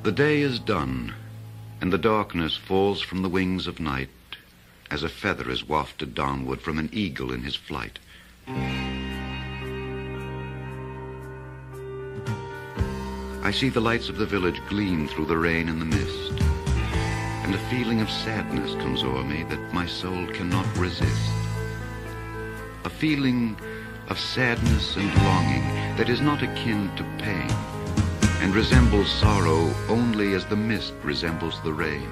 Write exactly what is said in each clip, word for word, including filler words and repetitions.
The day is done, and the darkness falls from the wings of night as a feather is wafted downward from an eagle in his flight. I see the lights of the village gleam through the rain and the mist, and a feeling of sadness comes o'er me that my soul cannot resist. A feeling of sadness and longing that is not akin to pain, and resembles sorrow only as the mist resembles the rain.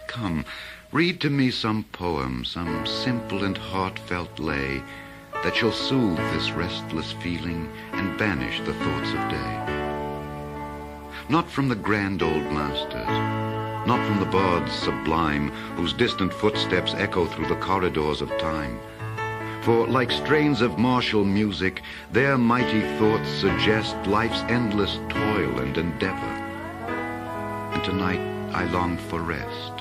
come, read to me some poem, some simple and heartfelt lay, that shall soothe this restless feeling and banish the thoughts of day. Not from the grand old masters, not from the bards sublime, whose distant footsteps echo through the corridors of time. For like strains of martial music, their mighty thoughts suggest life's endless toil and endeavor. And tonight I long for rest.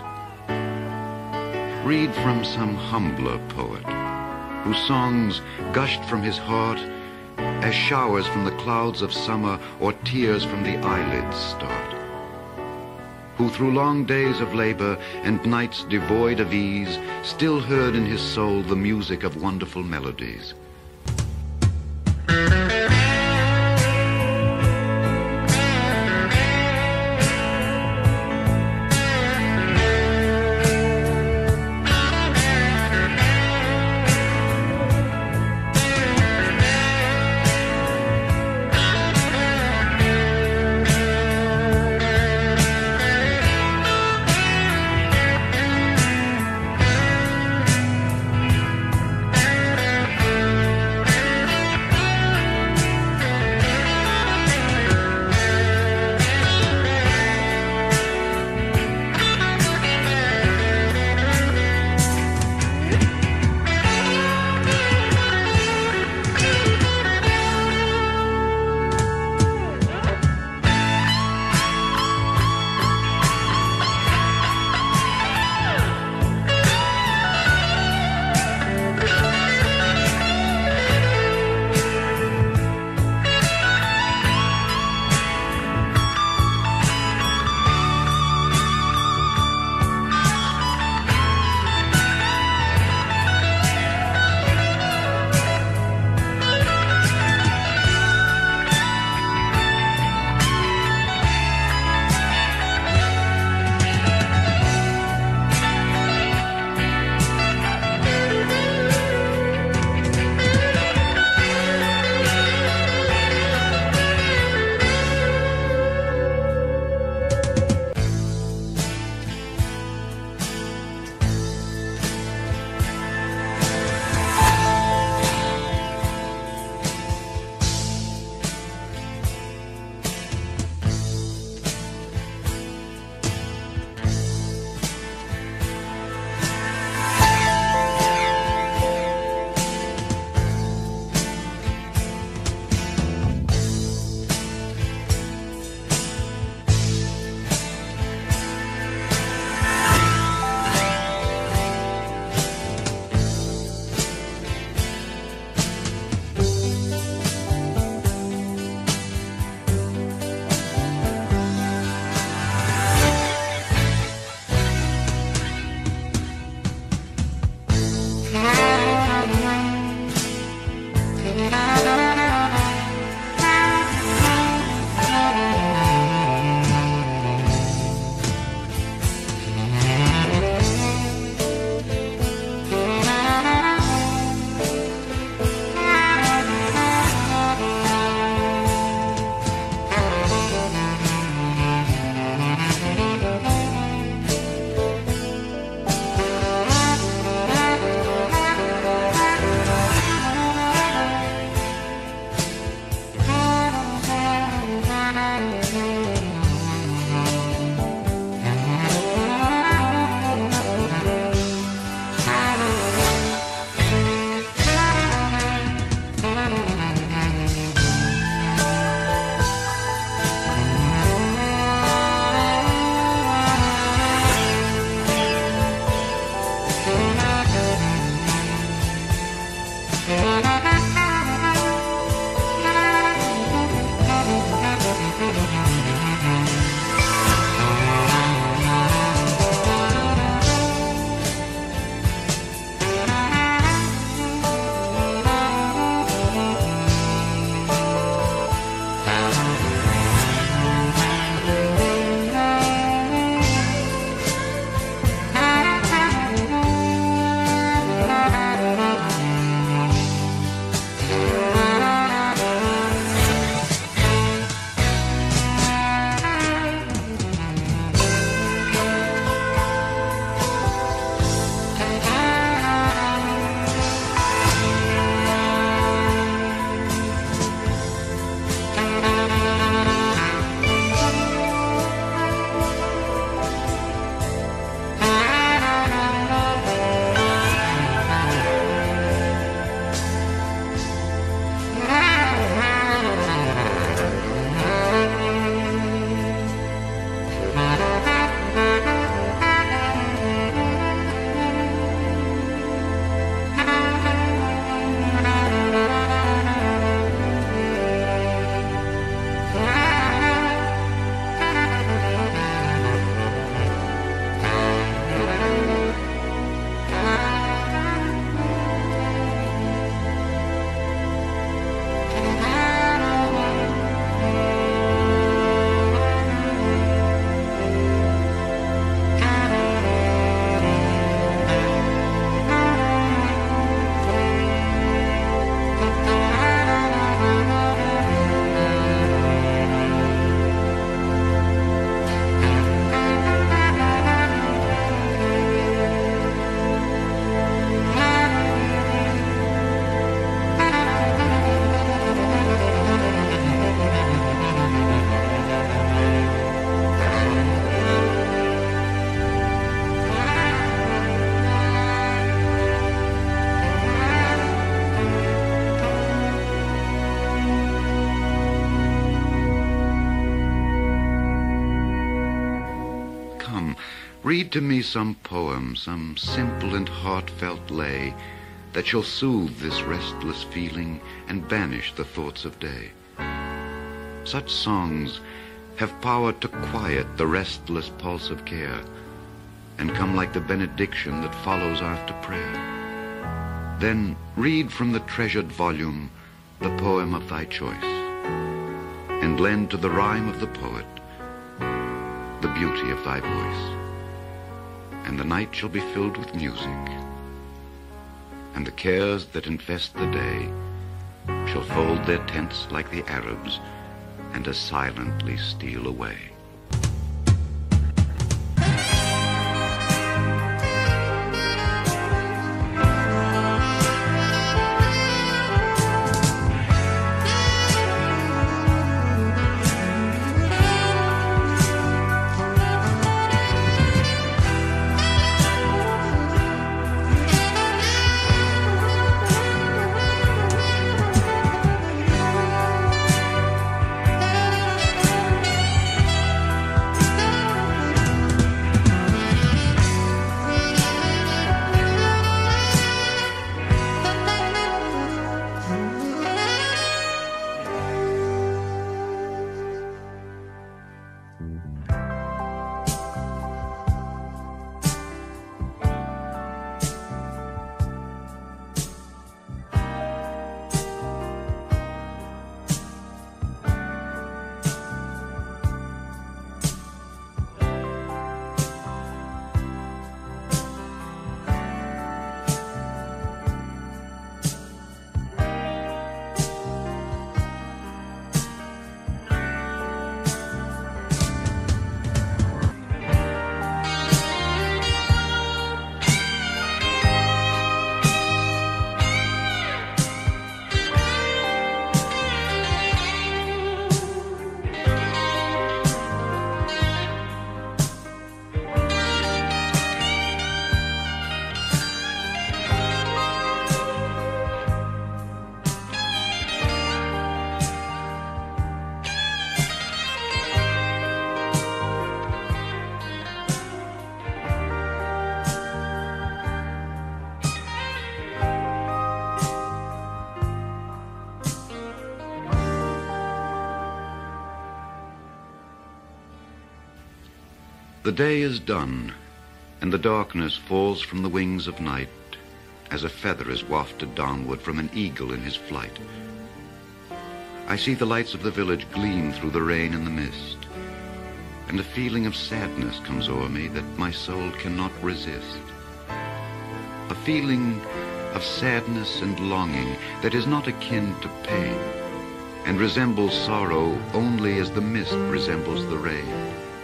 Read from some humbler poet, whose songs gushed from his heart as showers from the clouds of summer or tears from the eyelids start. Who through long days of labor and nights devoid of ease still heard in his soul the music of wonderful melodies. Read to me some poem, some simple and heartfelt lay that shall soothe this restless feeling and banish the thoughts of day. Such songs have power to quiet the restless pulse of care and come like the benediction that follows after prayer. Then read from the treasured volume the poem of thy choice, and lend to the rhyme of the poet the beauty of thy voice. And the night shall be filled with music, and the cares that infest the day shall fold their tents like the Arabs and as silently steal away. The day is done, and the darkness falls from the wings of night as a feather is wafted downward from an eagle in his flight. I see the lights of the village gleam through the rain and the mist, and a feeling of sadness comes o'er me that my soul cannot resist. A feeling of sadness and longing that is not akin to pain, and resembles sorrow only as the mist resembles the rain.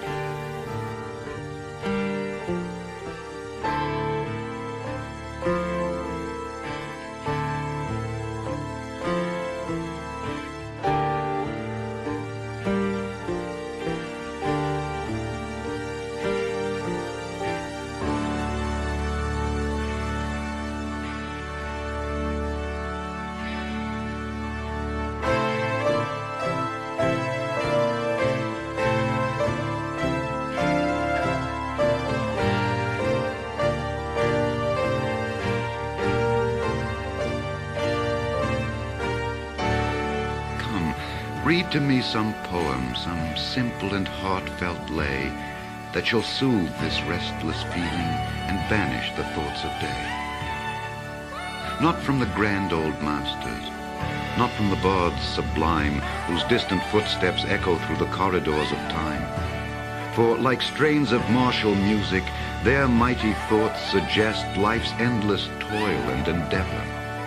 Read to me some poem, some simple and heartfelt lay that shall soothe this restless feeling and banish the thoughts of day. Not from the grand old masters, not from the bards sublime whose distant footsteps echo through the corridors of time. For like strains of martial music, their mighty thoughts suggest life's endless toil and endeavor.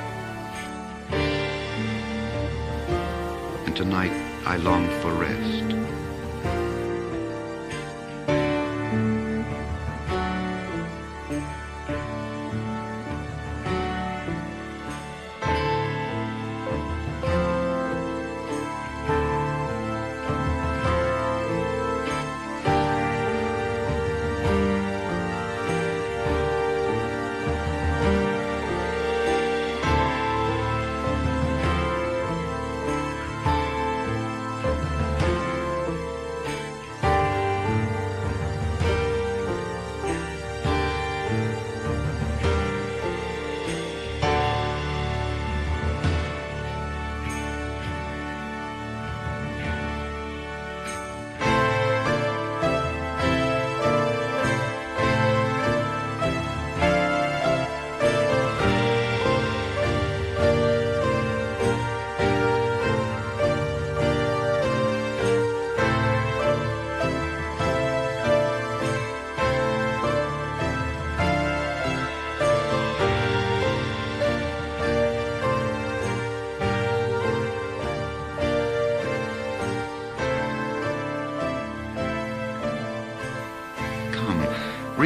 Tonight, I long for rest.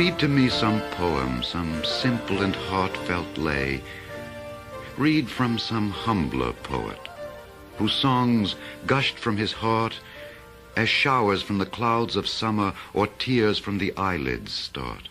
Read to me some poem, some simple and heartfelt lay. Read from some humbler poet, whose songs gushed from his heart as showers from the clouds of summer or tears from the eyelids start.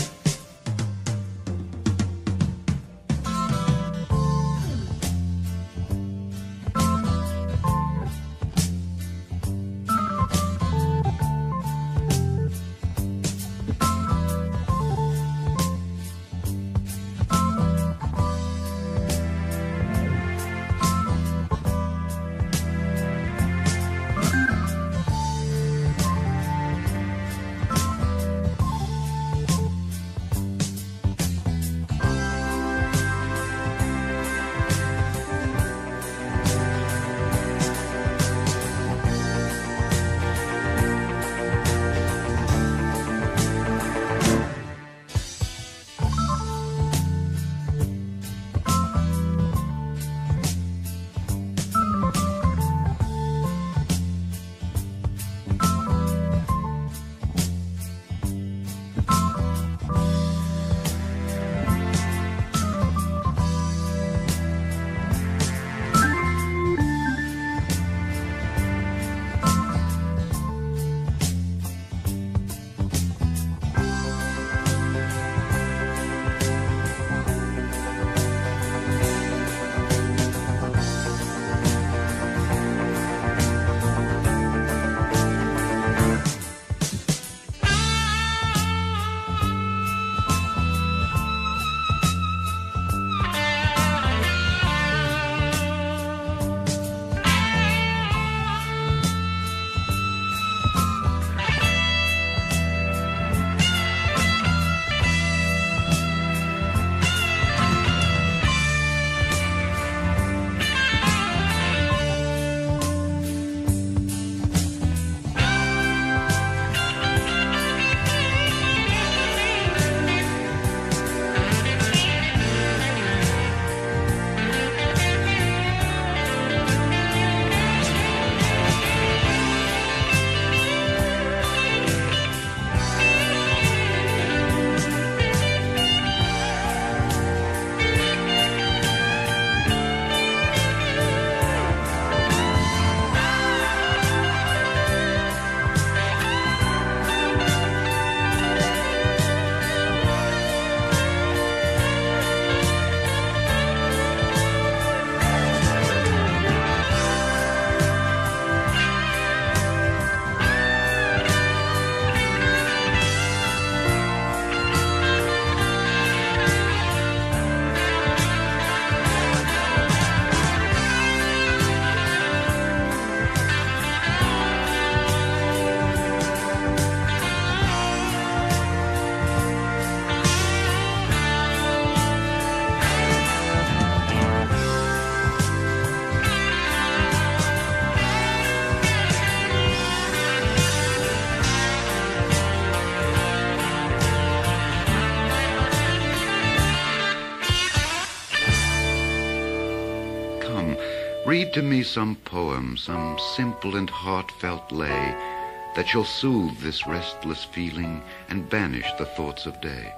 Read to me some poem, some simple and heartfelt lay that shall soothe this restless feeling and banish the thoughts of day.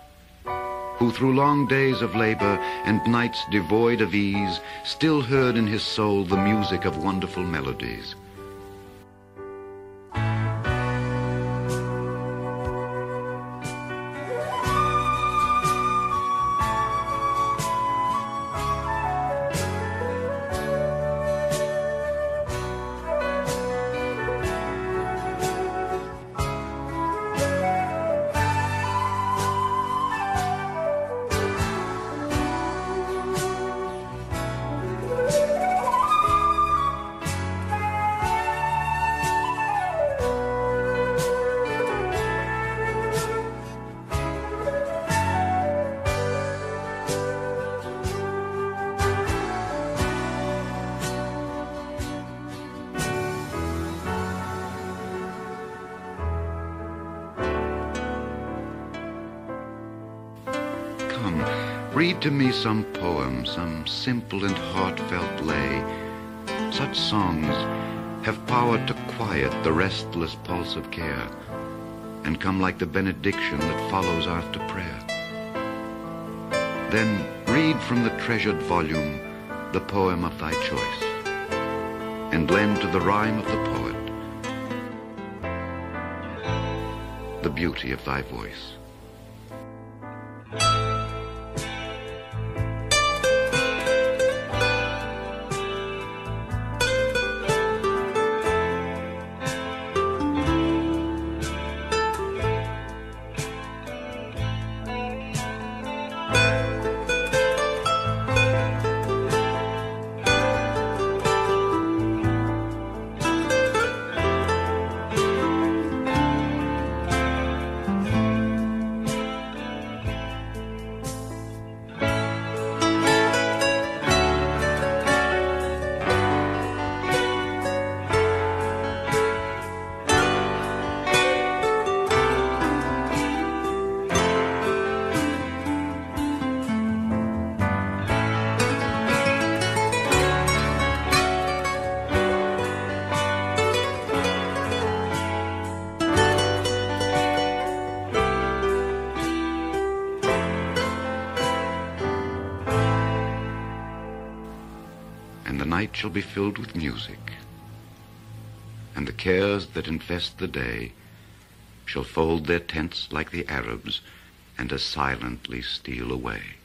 Who through long days of labor and nights devoid of ease still heard in his soul the music of wonderful melodies. Read to me some poem, some simple and heartfelt lay. Such songs have power to quiet the restless pulse of care. and come like the benediction that follows after prayer. Then read from the treasured volume the poem of thy choice, and lend to the rhyme of the poet the beauty of thy voice. And the night shall be filled with music, and the cares that infest the day shall fold their tents like the Arabs, and as silently steal away.